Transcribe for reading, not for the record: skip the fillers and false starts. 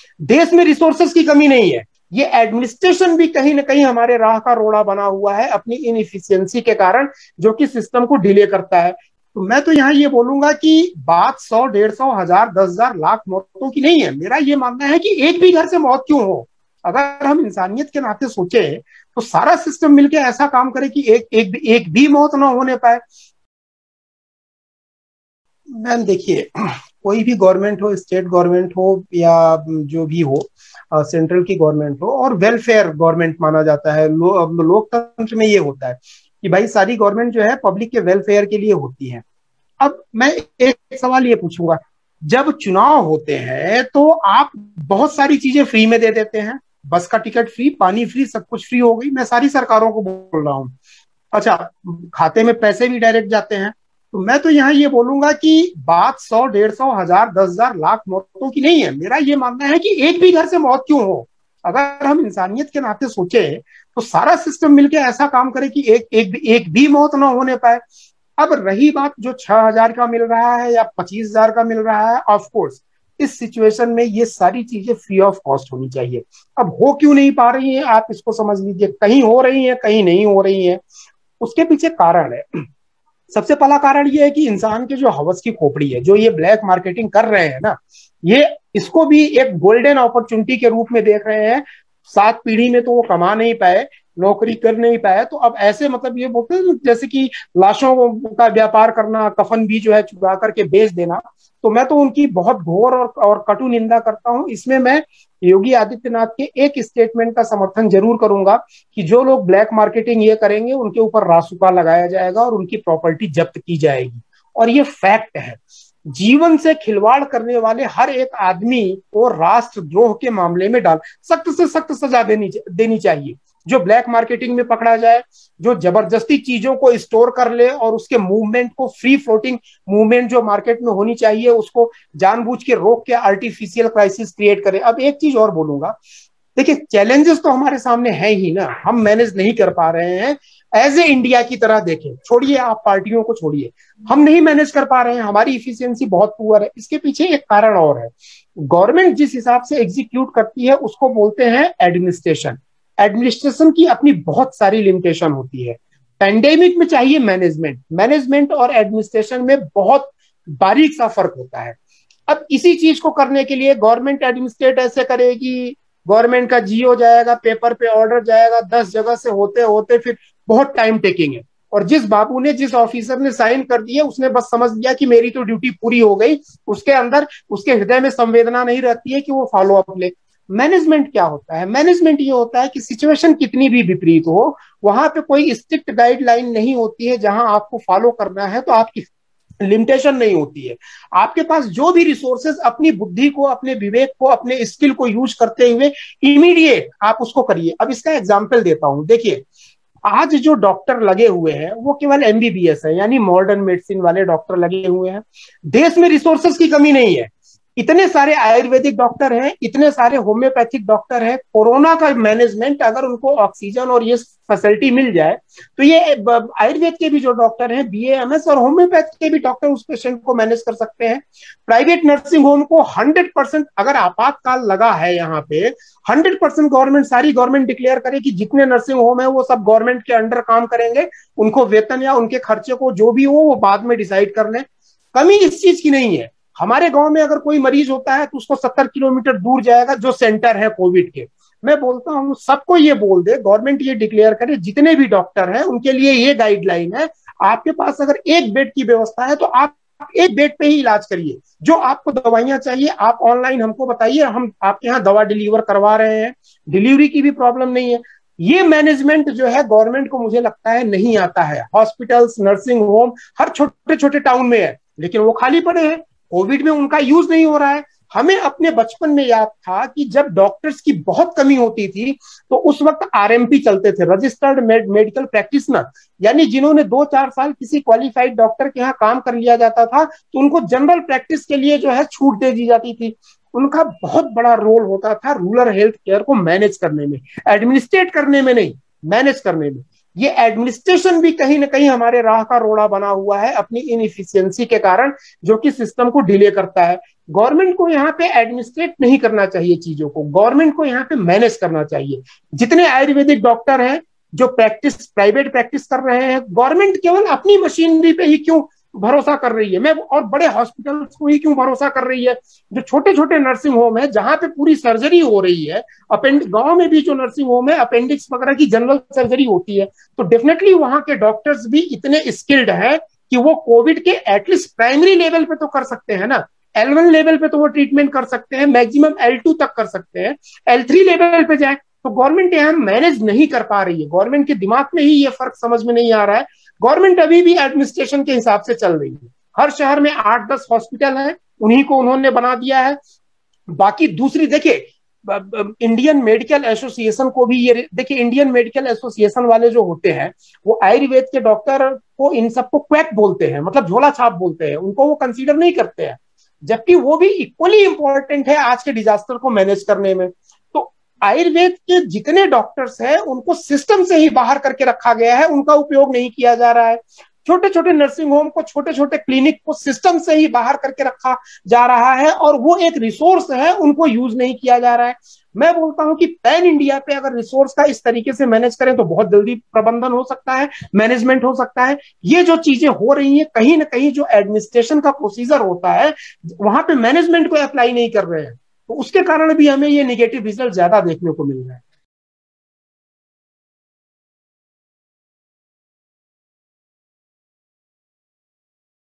देश में रिसोर्सेज की कमी नहीं है, ये एडमिनिस्ट्रेशन भी कहीं ना कहीं हमारे राह का रोड़ा बना हुआ है अपनी इनएफिशिएंसी के कारण, जो कि सिस्टम को डिले करता है। तो मैं तो यहाँ ये बोलूंगा कि बात 100, 150, 1000, 10,000, लाख मौतों की नहीं है। मेरा ये मानना है कि एक भी घर से मौत क्यों हो, अगर हम इंसानियत के नाते सोचे तो सारा सिस्टम मिलकर ऐसा काम करे कि एक भी मौत ना होने पाए। मैम देखिए, कोई भी गवर्नमेंट हो, स्टेट गवर्नमेंट हो या जो भी हो, सेंट्रल की गवर्नमेंट हो, और वेलफेयर गवर्नमेंट माना जाता है। लोकतंत्र में ये होता है कि भाई सारी गवर्नमेंट जो है पब्लिक के वेलफेयर के लिए होती है। अब मैं एक सवाल ये पूछूंगा, जब चुनाव होते हैं तो आप बहुत सारी चीजें फ्री में दे देते हैं, बस का टिकट फ्री, पानी फ्री, सब कुछ फ्री हो गई, मैं सारी सरकारों को बोल रहा हूँ। अच्छा, खाते में पैसे भी डायरेक्ट जाते हैं। तो मैं तो यहाँ ये बोलूंगा कि बात 100, 150, 1000, 10,000, लाख मौतों की नहीं है। मेरा ये मानना है कि एक भी घर से मौत क्यों हो, अगर हम इंसानियत के नाते सोचे तो सारा सिस्टम मिलके ऐसा काम करे कि एक भी मौत ना होने पाए। अब रही बात जो 6,000 का मिल रहा है या 25,000 का मिल रहा है, ऑफ कोर्स इस सिचुएशन में ये सारी चीजें फ्री ऑफ कॉस्ट होनी चाहिए। अब हो क्यों नहीं पा रही है, आप इसको समझ लीजिए, कहीं हो रही है, कहीं नहीं हो रही है। उसके पीछे कारण है। सबसे पहला कारण ये है कि इंसान के जो हवस की खोपड़ी है, जो ये ब्लैक मार्केटिंग कर रहे हैं ना, ये इसको भी एक गोल्डन अपॉर्चुनिटी के रूप में देख रहे हैं। 7 पीढ़ी में तो वो कमा नहीं पाए, नौकरी कर नहीं पाए, तो अब ऐसे मतलब ये बोलते हैं जैसे कि लाशों का व्यापार करना, कफन भी जो है चुरा करके बेच देना। तो मैं तो उनकी बहुत घोर और कटु निंदा करता हूं। इसमें मैं योगी आदित्यनाथ के एक स्टेटमेंट का समर्थन जरूर करूंगा कि जो लोग ब्लैक मार्केटिंग ये करेंगे उनके ऊपर रासुका लगाया जाएगा और उनकी प्रॉपर्टी जब्त की जाएगी। और ये फैक्ट है। जीवन से खिलवाड़ करने वाले हर एक आदमी को राष्ट्रद्रोह के मामले में डाल सख्त से सख्त सजा देनी चाहिए। जो ब्लैक मार्केटिंग में पकड़ा जाए, जो जबरदस्ती चीजों को स्टोर कर ले और उसके मूवमेंट को, फ्री फ्लोटिंग मूवमेंट जो मार्केट में होनी चाहिए, उसको जानबूझ के रोक के आर्टिफिशियल क्राइसिस क्रिएट करे। अब एक चीज और बोलूंगा, देखिए चैलेंजेस तो हमारे सामने है ही ना, हम मैनेज नहीं कर पा रहे हैं। एज ए इंडिया की तरह देखें, छोड़िए आप पार्टियों को, छोड़िए, हम नहीं मैनेज कर पा रहे हैं, हमारी इफिशियंसी बहुत पुअर है। इसके पीछे एक कारण और है, गवर्नमेंट जिस हिसाब से एग्जीक्यूट करती है उसको बोलते हैं एडमिनिस्ट्रेशन। एडमिनिस्ट्रेशन की अपनी बहुत सारी लिमिटेशन होती है। पेंडेमिक में चाहिए मैनेजमेंट, मैनेजमेंट और एडमिनिस्ट्रेशन में बहुत बारीक सा फर्क होता है। अब इसी चीज को करने के लिए गवर्नमेंट एडमिनिस्ट्रेट ऐसे करेगी, गवर्नमेंट का जीओ जाएगा, पेपर पे ऑर्डर जाएगा, 10 जगह से होते होते फिर बहुत टाइम टेकिंग है। और जिस बाबू ने, जिस ऑफिसर ने साइन कर दिए, उसने बस समझ लिया कि मेरी तो ड्यूटी पूरी हो गई, उसके अंदर, उसके हृदय में संवेदना नहीं रहती है कि वो फॉलो अप ले। मैनेजमेंट क्या होता है? मैनेजमेंट ये होता है कि सिचुएशन कितनी भी विपरीत हो, वहां पे कोई स्ट्रिक्ट गाइडलाइन नहीं होती है जहां आपको फॉलो करना है तो आपकी लिमिटेशन नहीं होती है। आपके पास जो भी रिसोर्सेज, अपनी बुद्धि को, अपने विवेक को, अपने स्किल को यूज करते हुए इमीडिएट आप उसको करिए। अब इसका एग्जांपल देता हूं, देखिए आज जो डॉक्टर लगे हुए हैं वो केवल एमबीबीएस है, यानी मॉडर्न मेडिसिन वाले डॉक्टर लगे हुए हैं। देश में रिसोर्सेज की कमी नहीं है, इतने सारे आयुर्वेदिक डॉक्टर हैं, इतने सारे होम्योपैथिक डॉक्टर हैं। कोरोना का मैनेजमेंट अगर उनको ऑक्सीजन और ये फैसिलिटी मिल जाए तो ये आयुर्वेद के भी जो डॉक्टर हैं, बीएएमएस और होम्योपैथी के भी डॉक्टर उस पेशेंट को मैनेज कर सकते हैं। प्राइवेट नर्सिंग होम को 100%, अगर आपातकाल लगा है यहाँ पे, 100% गवर्नमेंट, सारी गवर्नमेंट डिक्लेयर करे कि जितने नर्सिंग होम है वो सब गवर्नमेंट के अंडर काम करेंगे, उनको वेतन या उनके खर्चे को जो भी हो वो बाद में डिसाइड कर लें। कमी इस चीज की नहीं है। हमारे गांव में अगर कोई मरीज होता है तो उसको 70 किलोमीटर दूर जाएगा जो सेंटर है कोविड के। मैं बोलता हूं सबको ये बोल दे, गवर्नमेंट ये डिक्लेयर करे जितने भी डॉक्टर हैं उनके लिए ये गाइडलाइन है, आपके पास अगर एक बेड की व्यवस्था है तो आप एक बेड पे ही इलाज करिए। जो आपको दवाइयां चाहिए आप ऑनलाइन हमको बताइए, हम आपके यहाँ दवा डिलीवर करवा रहे हैं, डिलीवरी की भी प्रॉब्लम नहीं है। ये मैनेजमेंट जो है गवर्नमेंट को मुझे लगता है नहीं आता है। हॉस्पिटल्स, नर्सिंग होम हर छोटे छोटे टाउन में है, लेकिन वो खाली पड़े हैं, कोविड में उनका यूज नहीं हो रहा है। हमें अपने बचपन में याद था कि जब डॉक्टर्स की बहुत कमी होती थी तो उस वक्त आरएमपी चलते थे, रजिस्टर्ड मेडिकल प्रैक्टिशनर, यानी जिन्होंने 2-4 साल किसी क्वालिफाइड डॉक्टर के यहाँ काम कर लिया जाता था तो उनको जनरल प्रैक्टिस के लिए जो है छूट दे दी जाती थी। उनका बहुत बड़ा रोल होता था रूरल हेल्थ केयर को मैनेज करने में, एडमिनिस्ट्रेट करने में नहीं, मैनेज करने में। ये एडमिनिस्ट्रेशन भी कहीं ना कहीं हमारे राह का रोड़ा बना हुआ है अपनी इनएफिशिएंसी के कारण, जो कि सिस्टम को डिले करता है। गवर्नमेंट को यहाँ पे एडमिनिस्ट्रेट नहीं करना चाहिए चीजों को, गवर्नमेंट को यहाँ पे मैनेज करना चाहिए। जितने आयुर्वेदिक डॉक्टर हैं जो प्राइवेट प्रैक्टिस कर रहे हैं, गवर्नमेंट केवल अपनी मशीनरी पे ही क्यों भरोसा कर रही है, मैं और बड़े हॉस्पिटल्स को ही क्यों भरोसा कर रही है? जो छोटे छोटे नर्सिंग होम है जहां पे पूरी सर्जरी हो रही है, गांव में भी जो नर्सिंग होम है अपेंडिक्स वगैरह की जनरल सर्जरी होती है, तो डेफिनेटली वहां के डॉक्टर्स भी इतने स्किल्ड है कि वो कोविड के एटलीस्ट प्राइमरी लेवल पे तो कर सकते हैं ना, L1 लेवल पे तो वो ट्रीटमेंट कर सकते हैं, मैक्सिमम L2 तक कर सकते हैं, L3 लेवल पे जाए। तो गवर्नमेंट यहाँ मैनेज नहीं कर पा रही है, गवर्नमेंट के दिमाग में ही ये फर्क समझ में नहीं आ रहा है। गवर्नमेंट अभी भी एडमिनिस्ट्रेशन के हिसाब से चल रही है, हर शहर में 8-10 हॉस्पिटल है, उन्हीं को उन्होंने बना दिया है। बाकी दूसरी देखिए, इंडियन मेडिकल एसोसिएशन को भी ये देखिए, इंडियन मेडिकल एसोसिएशन वाले जो होते हैं वो आयुर्वेद के डॉक्टर को इन सबको क्वैक बोलते हैं, मतलब झोला छाप बोलते हैं, उनको वो कंसीडर नहीं करते हैं, जबकि वो भी इक्वली इंपॉर्टेंट है आज के डिजास्टर को मैनेज करने में। तो आयुर्वेद के जितने डॉक्टर्स हैं उनको सिस्टम से ही बाहर करके रखा गया है, उनका उपयोग नहीं किया जा रहा है। छोटे छोटे नर्सिंग होम को, छोटे छोटे क्लिनिक को सिस्टम से ही बाहर करके रखा जा रहा है, और वो एक रिसोर्स है, उनको यूज नहीं किया जा रहा है। मैं बोलता हूं कि पैन इंडिया पे अगर रिसोर्स का इस तरीके से मैनेज करें तो बहुत जल्दी प्रबंधन हो सकता है, मैनेजमेंट हो सकता है। ये जो चीजें हो रही हैं, कहीं ना कहीं जो एडमिनिस्ट्रेशन का प्रोसीजर होता है वहां पे मैनेजमेंट को अप्लाई नहीं कर रहे हैं, तो उसके कारण भी हमें ये निगेटिव रिजल्ट ज्यादा देखने को मिल रहा है।